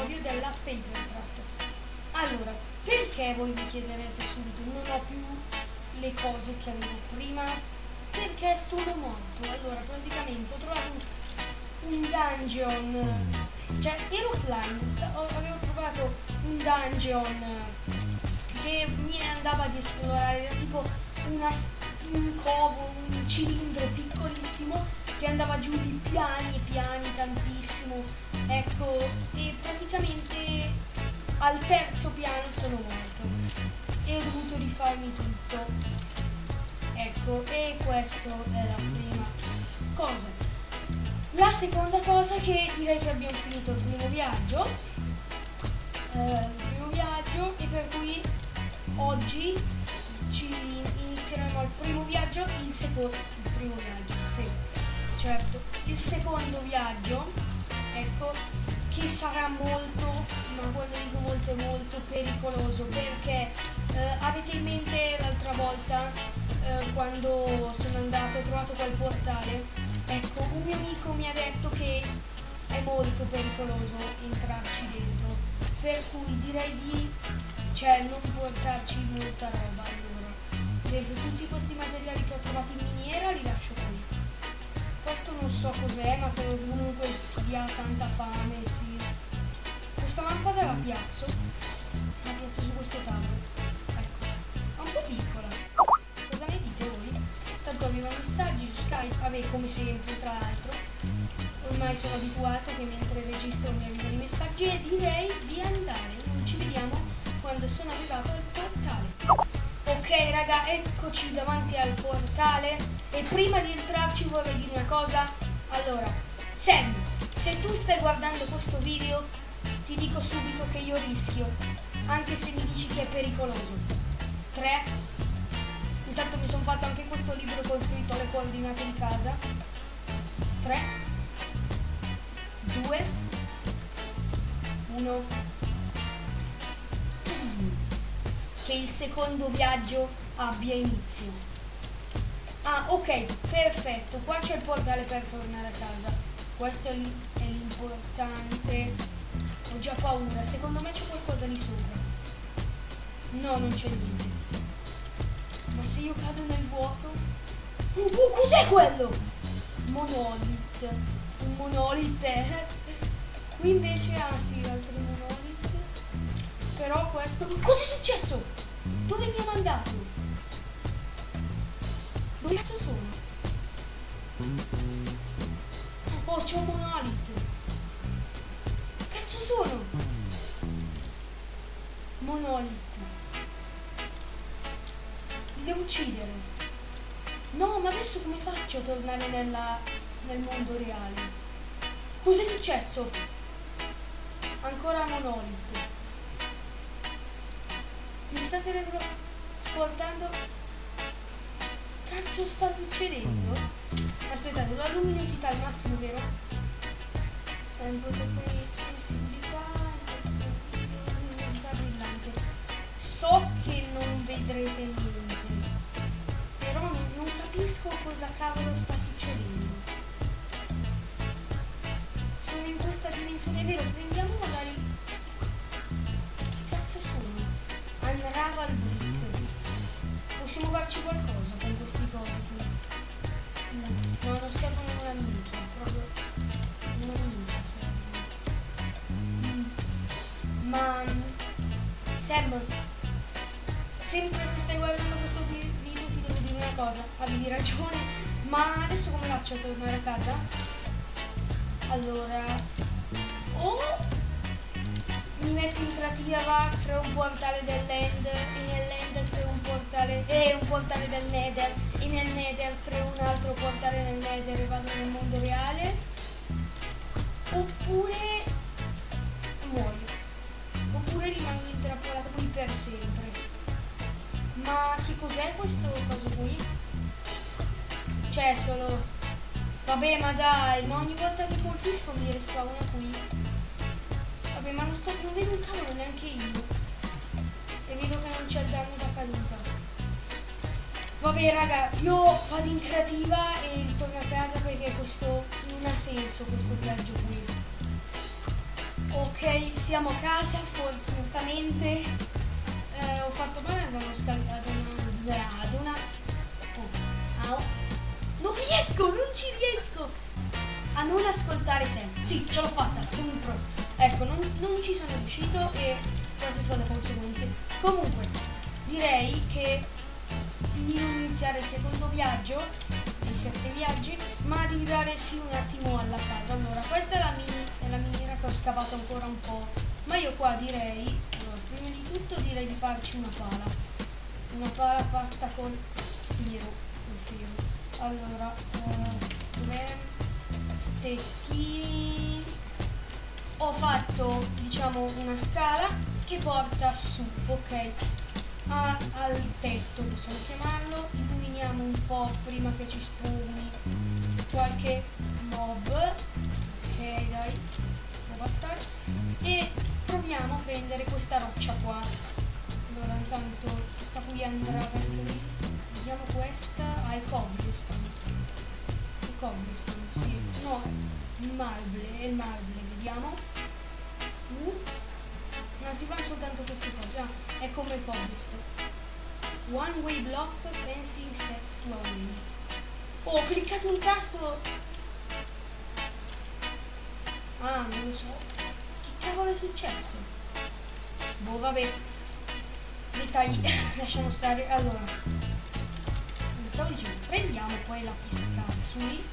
episodio della Papercraft. Allora, perché voi mi chiederete subito, non ho più le cose che avevo prima? Perché sono morto. Allora, praticamente ho trovato un dungeon, cioè ero offline, avevo trovato un dungeon che mi andava di esplorare, era tipo un covo, un cilindro piccolissimo che andava giù di piani e piani, tantissimo, ecco, e praticamente al terzo piano sono morto e ho dovuto rifarmi tutto, ecco, e questo è la prima cosa. La seconda cosa, che direi che abbiamo finito il primo viaggio, e per cui oggi ci inizieremo al primo viaggio, il primo viaggio, sì, certo, il secondo viaggio, ecco, che sarà molto, ma quando dico molto è molto pericoloso, perché avete in mente l'altra volta quando sono andato, ho trovato quel portale, ecco, un mio amico mi ha detto che è molto pericoloso entrarci dentro, per cui direi di non portarci molta roba. Allora, per esempio, tutti questi materiali che ho trovato in miniera li lascio qui. Questo non so cos'è, ma credo che comunque dia tanta fame, sì. Questa lampada la piazzo su questo tavolo, ecco, è un po' piccola. Cosa ne dite voi? Tanto avevo messaggi su Skype, vabbè, come sempre, tra l'altro ormai sono abituato che mentre registro mi arrivano i messaggi, e direi di andare. Noi ci vediamo quando sono arrivato al portale. Ok raga, eccoci davanti al portale, e prima di entrarci vorrei dire una cosa. Allora, Sam, se tu stai guardando questo video, ti dico subito che io rischio, anche se mi dici che è pericoloso. 3, intanto mi sono fatto anche questo libro con scritto le coordinate di casa. 3, 2, 1. Che il secondo viaggio abbia inizio. Ah, ok, perfetto, qua c'è il portale per tornare a casa. Questo è l'importante. Ho già paura, secondo me c'è qualcosa lì sopra. No, non c'è niente. Ma se io cado nel vuoto? Cos'è quello? Monolith. Un monolith. Qui invece, sì, altri monolith. Però questo... Cos'è successo? Dove mi ha mandato? Dove cazzo sono? Oh, c'è un monolith. Cazzo sono? Monolith. Li devo uccidere. No, ma adesso come faccio a tornare nel mondo reale? Cos'è successo? Ancora monolith. Mi sta sportando. Cazzo sta succedendo? Aspettate, la luminosità al massimo, vero? Impostazioni di sensibilità, luminosità brillante. So che non vedrete niente, però non capisco cosa cavolo sta succedendo. Sono in questa dimensione, vero? Prendiamo magari... Che cazzo sono? Unravel brick. Possiamo farci qualcosa con questi cosi qui? No, non servono una minchia, proprio una minchia servono. Ma Sam, sempre se stai guardando questo video ti devo dire una cosa, avevi ragione, ma adesso come faccio a tornare a casa? Allora, mi metto in creativa, creo un portale dell'end, e nell'end creo un portale del nether, e nel nether creo un altro portale nel nether e vado nel mondo reale, oppure muoio, oppure rimango intrappolato qui per sempre. Ma che cos'è questo coso qui? Cioè solo... Vabbè, ma dai, ma ogni volta che colpisco mi respawna qui. Vabbè, ma non vedo un cavolo neanche io. E vedo che non c'è il danno da caduta. Vabbè raga, io vado in creativa e ritorno a casa perché questo non ha senso, questo viaggio qui. Ok, siamo a casa, fortunatamente ho fatto bene ad una non riesco, non ci riesco a non ascoltare sempre. Sì, ce l'ho fatta, sono un pro. Ecco, non ci sono riuscito e queste sono le conseguenze. Comunque, direi che di non iniziare il secondo viaggio, i 7 viaggi, ma di dare sì un attimo alla casa. Allora, questa è la miniera che ho scavato ancora un po', ma io qua direi, allora, prima di tutto direi di farci una pala fatta con filo. Allora, stecchini, ho fatto diciamo una scala che porta su, ok, al tetto possiamo chiamarlo. Illuminiamo un po' prima che ci spugni qualche mob, ok, dai, può bastare, e proviamo a prendere questa roccia qua. Allora intanto questa qui andrà per qui, vediamo questa, è cobblestone, sì, no, è il marble, vediamo, ma si fanno soltanto queste cose, è come il cobblestone. One way block fencing set to a win. Oh, ho cliccato un tasto, non lo so, che cavolo è successo? Boh, vabbè, dettagli, lasciamo stare. Allora, come stavo dicendo, prendiamo poi la piscazzuli,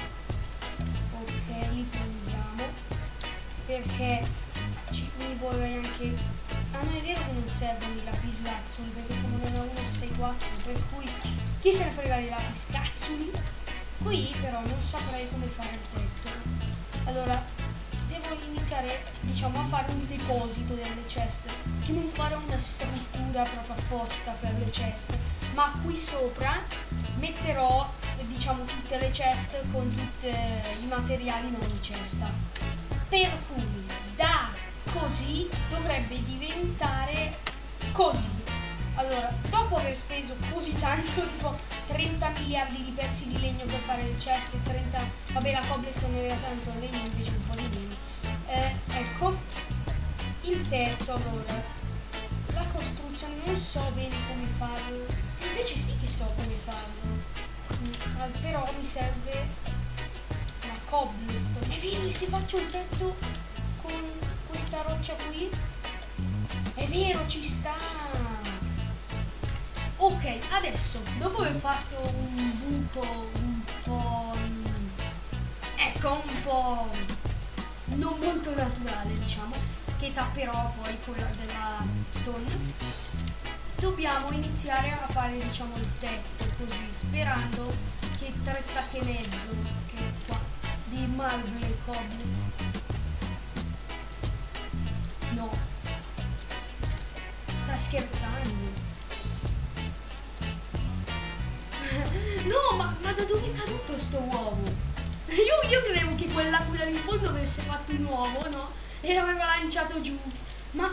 ok, li prendiamo, perché mi vorrei anche, non è vero che non servono i lapislazzuli, perché siamo nella 164, per cui chi se ne frega dei lapiscazzuli. Qui però non saprei come fare il tetto. Allora, devo iniziare, diciamo, a fare un deposito delle ceste, che non farò una struttura proprio apposta per le ceste, ma qui sopra metterò, diciamo, tutte le ceste con tutti i materiali non di cesta, per cui da così dovrebbe diventare così. Allora, dopo aver speso così tanto, tipo 30 miliardi di pezzi di legno per fare le ceste, 30, vabbè, la cobblestone aveva tanto legno, invece un po' di legno, ecco il tetto. Allora, la costruzione non so bene come farlo, invece sì che so come farlo, però mi serve la cobblestone. E vedi, se faccio il tetto con questa roccia qui, è vero, ci sta. Ok, adesso, dopo aver fatto un buco un po', ecco, un po' non molto naturale, diciamo, che tapperò poi con la della stone, dobbiamo iniziare a fare, diciamo, il tetto così, sperando che 3 stacche e mezzo, che qua, di marble e cobblestone, no, sta scherzando. No, ma da dove è caduto sto uovo? Io credevo che quella in fondo avesse fatto un uovo, no? E aveva lanciato giù. Ma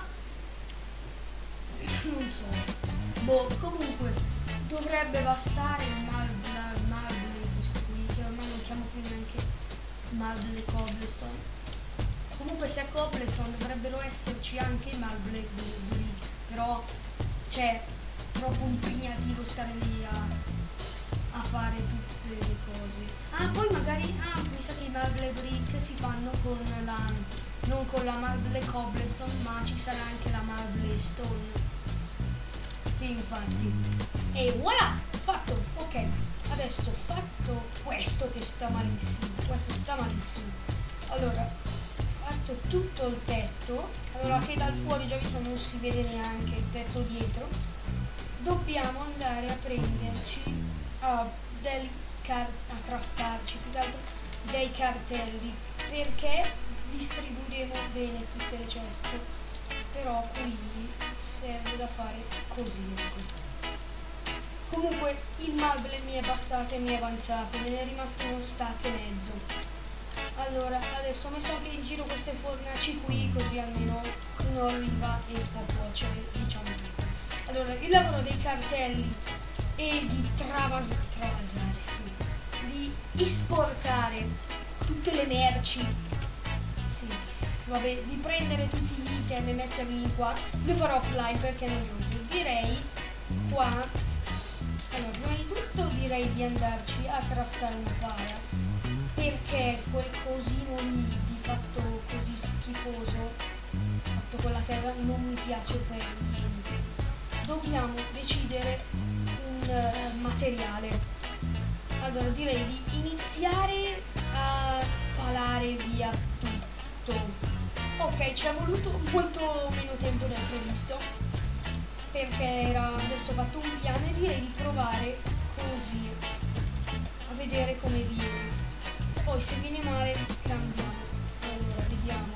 non so. Boh, comunque dovrebbe bastare il marble questo qui, che ormai non chiamo più neanche marble e cobblestone. Comunque se è cobblestone dovrebbero esserci anche i marble brick, però c'è troppo impegnativo stare lì a fare tutte le cose. Poi magari, mi sa che i marble brick si fanno con non con la marble cobblestone, ma ci sarà anche la marble stone. Sì, infatti. E voilà, fatto. Ok, adesso fatto questo che sta malissimo. Questo sta malissimo. Allora, fatto tutto il tetto. Allora, che dal fuori già visto non si vede neanche il tetto dietro. Dobbiamo andare a prenderci a craftarci più che altro dei cartelli, perché distribuiremo bene tutte le ceste, però qui serve da fare così, ecco. Comunque il marble mi è bastato e mi è avanzato, me ne è rimasto uno stack e mezzo. Allora adesso ho messo anche in giro queste fornaci qui, così almeno uno arriva e può cuocere, diciamo. Allora, il lavoro dei cartelli e di travasare, sì, di esportare tutte le merci, sì, vabbè, di prendere tutti gli item e metterli qua. Lo farò offline perché non lo uso. Direi qua, allora prima di tutto direi di andarci a craftare una para, perché quel cosino lì di fatto così schifoso fatto con la terra non mi piace per niente. Dobbiamo decidere un materiale. Allora direi di iniziare a palare via tutto. Ok, ci è voluto molto meno tempo del previsto, perché adesso ho fatto un piano e direi di provare così a vedere come viene. Poi se viene male cambiamo. Allora vediamo,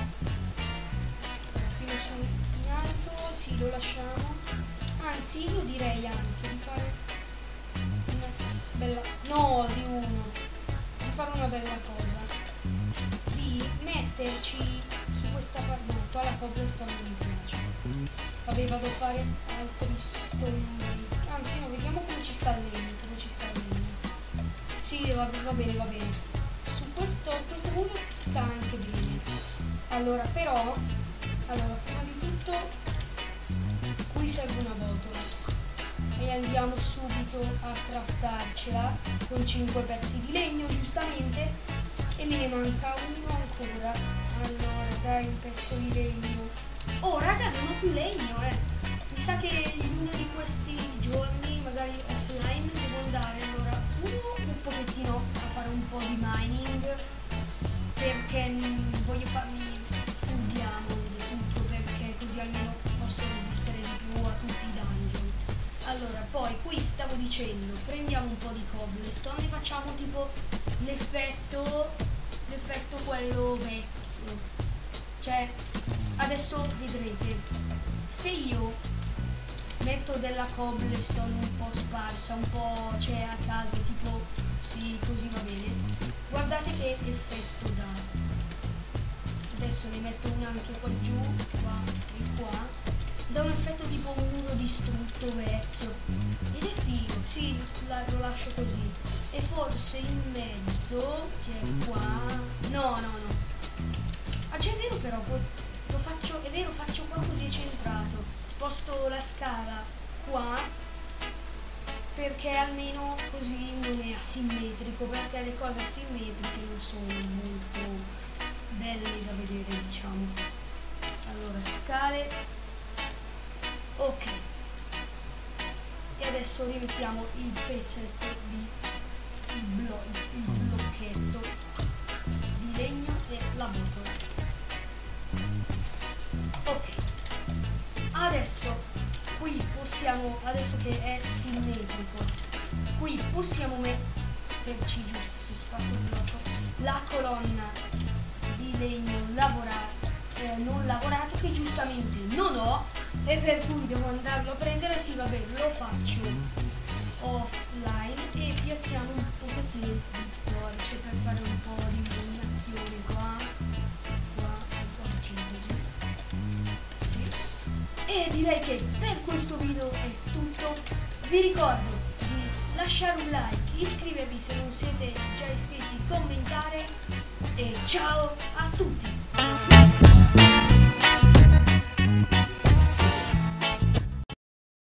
fino su in alto, sì, lo lasciamo. Anzi, io direi anche di fare una bella, no, di fare una bella cosa, di metterci su questa parte. No, qua la cobblestone non mi piace. Vabbè, vado a fare altri stoni. Anzi no, vediamo come ci sta il legno, sì, va bene. Su questo muro sta anche bene. Allora, però, prima di tutto qui serve una botola e andiamo subito a craftarcela con 5 pezzi di legno, giustamente, e me ne manca uno ancora. Allora, dai, un pezzo di legno. Oh, raga, non ho più legno, Mi sa che in uno di questi giorni, magari offline, devo andare allora un pochettino a fare un po' di mining, perché voglio farmi un diamond e tutto, perché così almeno posso resistere di più a tutti i dungeon. Allora, poi qui stavo dicendo, prendiamo un po' di cobblestone e facciamo tipo l'effetto quello vecchio. Cioè, adesso vedrete, se io metto della cobblestone un po' sparsa, un po', cioè, a caso, tipo, sì, così va bene, guardate che effetto dà. Adesso ne metto una anche qua giù, qua e qua, dà un effetto tipo un muro distrutto vecchio, ed è figo. Sì, lo lascio così, e forse in mezzo, che è qua, no, cioè è vero, però lo faccio, è vero, faccio qua così centrato, sposto la scala qua, perché almeno così non è asimmetrico, perché le cose asimmetriche non sono molto belle da vedere, diciamo. Allora, scale, ok, e adesso rimettiamo il pezzetto il blocchetto di legno e la botola. Ok, adesso qui possiamo, adesso che è simmetrico, qui possiamo metterci giusto, si spacca il blocco, la colonna di legno non lavorato, che giustamente non ho, e per cui devo andarlo a prendere. Sì, vabbè, lo faccio offline e piazziamo un pochettino di torce per fare un po' di illuminazione qua sì. E direi che per questo video è tutto. Vi ricordo di lasciare un like, iscrivervi se non siete già iscritti, commentare, e ciao a tutti!